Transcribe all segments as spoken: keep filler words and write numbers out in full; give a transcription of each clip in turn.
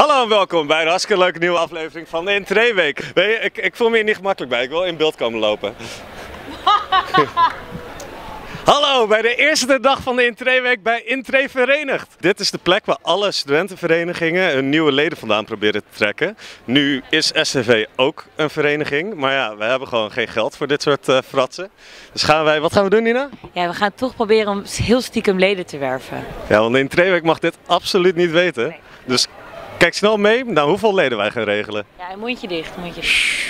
Hallo en welkom bij een hartstikke leuke nieuwe aflevering van de Intreeweek. Weet je, ik, ik voel me hier niet gemakkelijk bij, ik wil in beeld komen lopen. Hallo, bij de eerste dag van de Intreeweek bij Intree Verenigd. Dit is de plek waar alle studentenverenigingen hun nieuwe leden vandaan proberen te trekken. Nu is S C V ook een vereniging, maar ja, we hebben gewoon geen geld voor dit soort uh, fratsen. Dus gaan wij, wat gaan we doen, Nina? Ja, we gaan toch proberen om heel stiekem leden te werven. Ja, want de Intreeweek mag dit absoluut niet weten. Nee. Dus kijk snel mee naar hoeveel leden wij gaan regelen. Ja, een mondje dicht, een mondje dicht.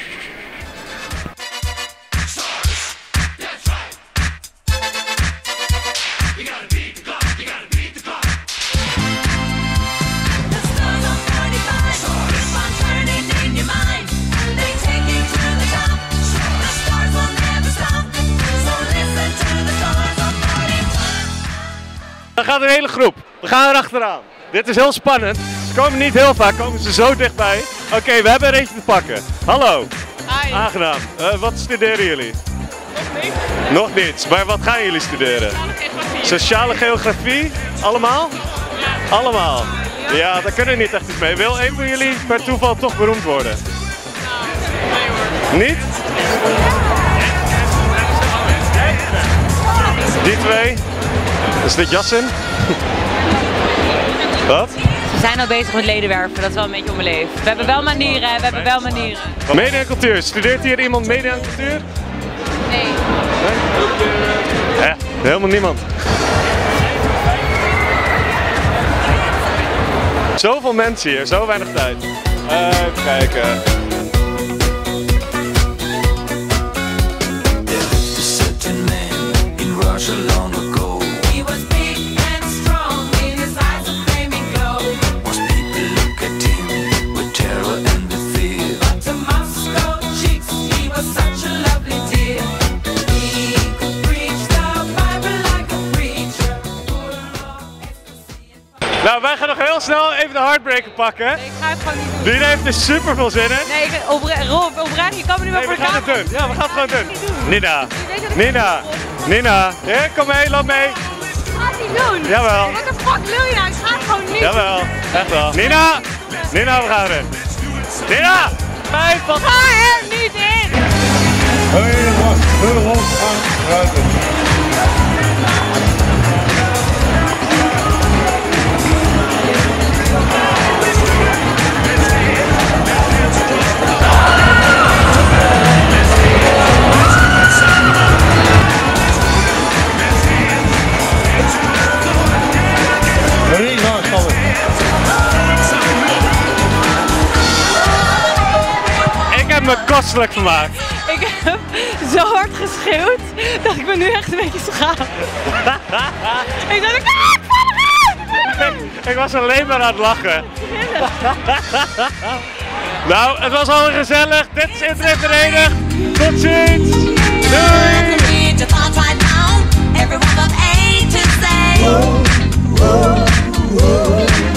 Dan gaat een hele groep. We gaan erachteraan. Dit is heel spannend. Ze komen niet heel vaak, komen ze zo dichtbij. Oké, okay, we hebben er eentje te pakken. Hallo. Hi. Aangenaam. Uh, wat studeren jullie? Nog niets. Nog niets. Maar wat gaan jullie studeren? Sociale geografie. Sociale geografie? Allemaal? Ja. Allemaal? Ja, ja, daar kunnen we niet echt iets mee. Wil een van jullie per toeval toch beroemd worden? Nou, nee hoor. Niet? Die twee? Is dit Jassen? Wat? We zijn al bezig met leden werven, dat is wel een beetje onbeleefd. We hebben wel manieren, we hebben wel manieren. Media en cultuur. Studeert hier iemand media en cultuur? Nee. Nee? Ja, helemaal niemand. Zoveel mensen hier, zo weinig tijd. Even kijken. Nou, wij gaan nog heel snel even de Heartbreaker pakken. Nee, ik ga het gewoon niet doen. Die heeft er super veel zin in. Nee, ik, opre Rob, oprecht, je kan me nu wel Nee, voor we de gaan het camera. doen. Ja, we gaan het gewoon doen. doen. Nina, weet dat ik Nina, het Nina. Ja, kom mee, loop mee. Ik ga het niet doen. Jawel. Wat de fuck wil je nou? Ik ga het gewoon niet Jawel, doen. echt wel. Nina, Nina, we gaan erin. Nina, vijf van... Ga er niet in! Helemaal, helemaal aan ruiten. Ik heb me kostelijk vermaakt. Ik heb zo hard geschreeuwd dat ik me nu echt een beetje schaam. Ik dacht, ah, ik, ik was alleen maar aan het lachen. Nou, het was al gezellig. Dit is Intree Verenigd. Tot ziens. Doei.